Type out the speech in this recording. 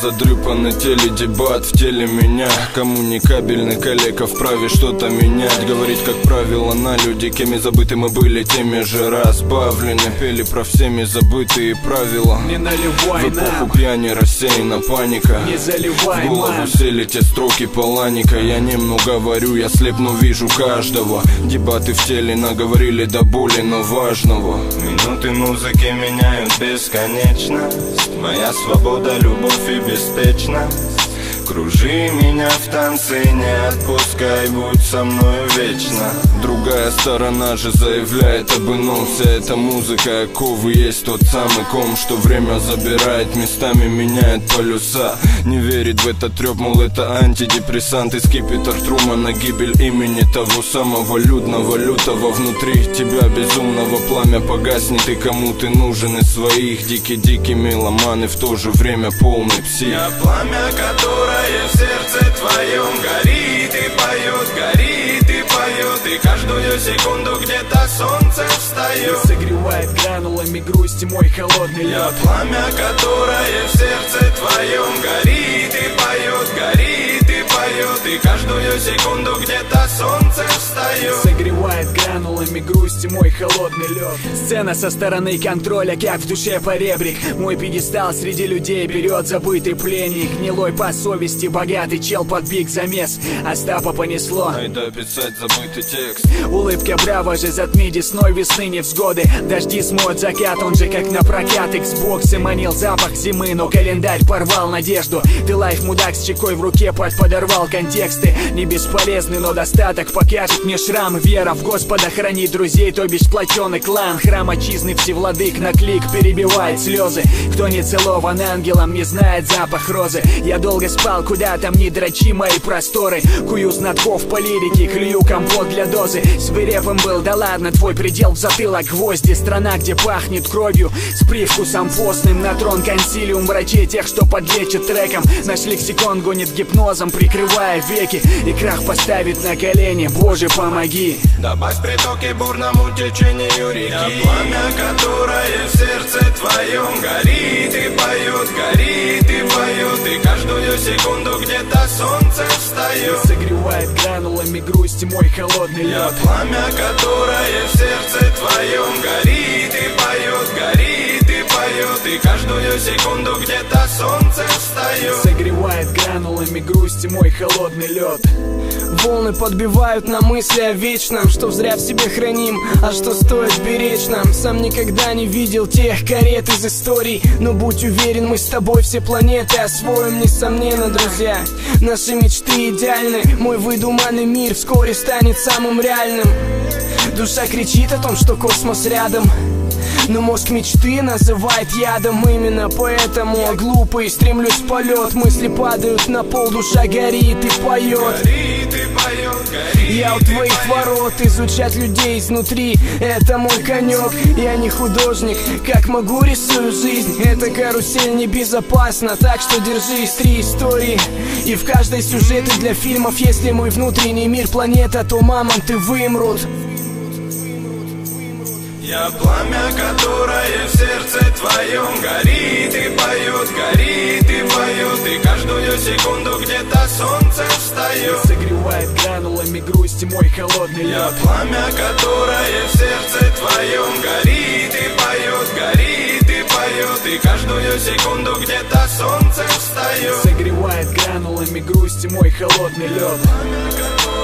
задрыпанный теледебат в теле меня. Коммуникабельный коллега вправе что-то менять. Говорить, как правило, на люди, кеми забыты мы были, теми же разбавлены. Пели про всеми забытые правила. Не наливай в эпоху пьяни рассеяна паника. Не заливай, в голову сели те строки поланика. Я немного говорю, я слепну, вижу каждого. Дебаты в теле наговорили до боли, но важного. Минуты музыки меняют бесконечность. Моя свобода, любовь и беспечность. Кружи меня в танце, не отпускай, будь со мною вечно. Другая сторона же заявляет об ином. Вся эта музыка, оковы, есть тот самый ком, что время забирает, местами меняет полюса. Не верит в этот трёп, мол, это антидепрессант. И скипетр Трумана, гибель имени того самого людного, лютого. Внутри тебя безумного пламя погаснет. И кому ты нужен из своих? Дикий-дикий меломан и в то же время полный псих. Я пламя, которое в сердце твоем горит и поет, горит и поет. И каждую секунду где-то солнце встает. И согревает гранулами грусти мой холодный лед. Я пламя, которое в сердце твоем горит и поет, горит и поет. И каждую секунду где-то солнце встает. Согревает гранулами грусти мой холодный лед. Сцена со стороны контроля, как в душе поребрик. Мой пьедестал среди людей берет забытый пленник. Гнилой по совести, богатый чел под биг замес. Остапа понесло. Айда писать забытый текст. Улыбка браво же затми десной весны невзгоды. Дожди смоют закат, он же как на прокат. Xbox манил запах зимы, но календарь порвал надежду. Ты лайф мудак с чекой в руке, подорвал контексты. Не бесполезный, но достаток покажет мне шрам. Вера в Господа хранит друзей, то бишь сплоченный клан. Храм отчизны всевладык на клик перебивает слезы. Кто не целован ангелом, не знает запах розы. Я долго спал, куда там не дрочи мои просторы. Кую знатков по лирике, клюю компот для дозы. Свирепым был, да ладно, твой предел в затылок гвозди. Страна, где пахнет кровью, с привкусом постным. На трон консилиум врачей, тех, что подлечат треком. Наш лексикон гонит гипнозом, прикрывая веки. И крах поставит на колени, Боже, помоги. Добавь притоки бурному течению реки. Я пламя, которое в сердце твоем горит и поет, горит и поет. И каждую секунду где-то солнце встает. И согревает гранулами грусти мой холодный лед. Я пламя, которое в сердце твоем горит и поет, горит и поет. И каждую секунду где-то солнце встает. Согревает гранулами грусти мой холодный лед. Волны подбивают на мысли о вечном, что зря в себе храним, а что стоит беречь нам. Сам никогда не видел тех карет из историй, но будь уверен, мы с тобой все планеты освоим, несомненно, друзья. Наши мечты идеальны, мой выдуманный мир вскоре станет самым реальным. Душа кричит о том, что космос рядом, но мозг мечты называет ядом. Именно поэтому глупый стремлюсь в полет. Мысли падают на пол, душа горит и поет. Горит и поет, горит. Я у твоих ворот, изучать людей изнутри — это мой конек. Я не художник, как могу рисую жизнь. Эта карусель небезопасна, так что держись. 3 истории, и в каждой сюжеты для фильмов. Если мой внутренний мир планета, то мамонты вымрут. Я пламя, которое в сердце твоем горит и поет, горит и поет. И каждую секунду где-то солнце встает. И согревает гранулами грусти мой холодный лед. Я пламя, которое в сердце твоем горит и поет, горит и поет. И каждую секунду где-то солнце встает. Согревает гранулами грусти мой холодный лед. Пламя, которое